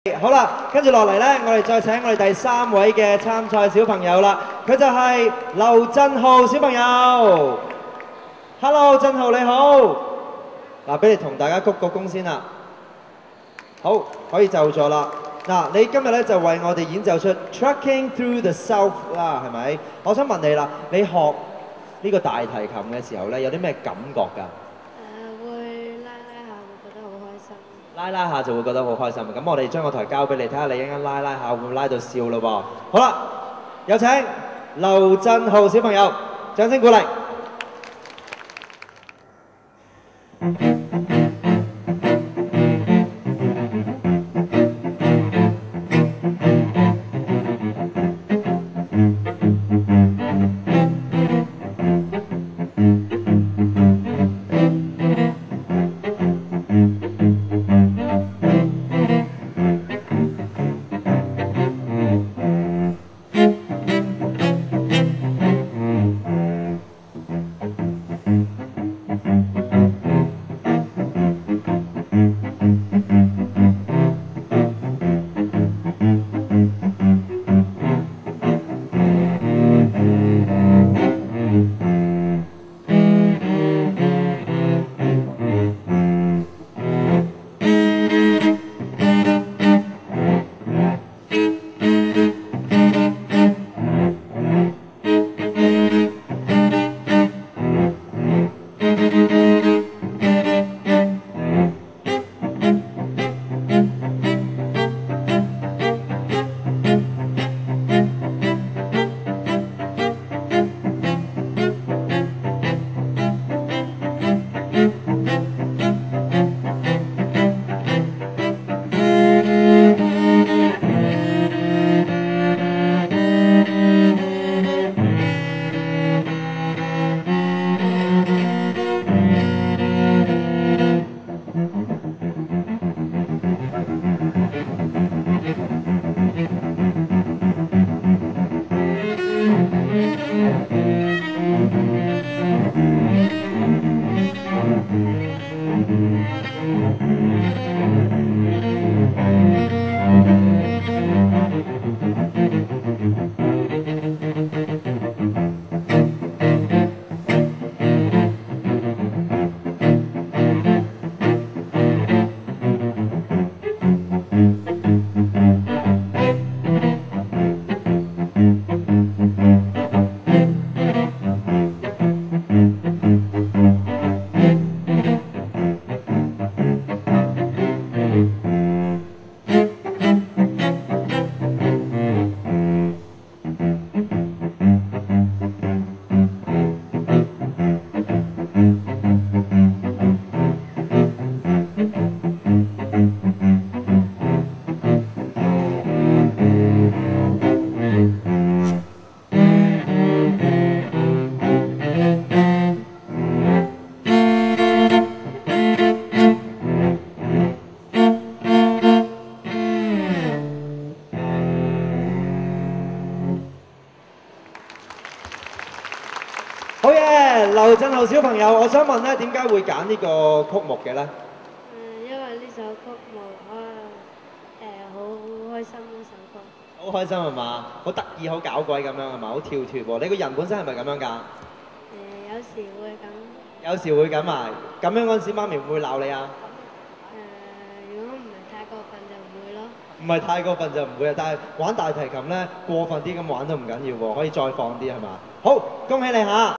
好啦，跟住落嚟呢，我哋再請我哋第3位嘅參賽小朋友啦，佢就係劉振浩小朋友。Hello， 振浩你好。嗱，俾你同大家鞠個躬先啦。好，可以就座啦。嗱，你今日咧就為我哋演奏出《Truckin Through the South》啦，係咪？我想問你啦，你學呢個大提琴嘅時候咧，有啲咩感覺㗎？ 會拉拉下會覺得好開心。 拉拉下就會覺得好開心。咁我哋將個台交俾你，睇下你一陣拉拉下會唔會拉到笑咯噃。好啦，有請劉振浩小朋友，掌聲鼓勵。好嘢，劉振浩小朋友，我想問咧，點解會揀呢個曲目嘅咧？ 因為呢首曲目好開心嗰首歌。 好開心係嘛？好得意，好搞鬼咁樣係嘛？好跳脱喎！你個人本身係咪咁樣㗎？ 有時會咁。 有時會咁啊？咁樣嗰陣時，媽咪會唔會鬧你啊？ 如果唔係太過分就唔會咯。 唔係太過分就唔會啊，但係玩大提琴咧過分啲咁玩都唔緊要喎，可以再放啲係嘛？好，恭喜你嚇！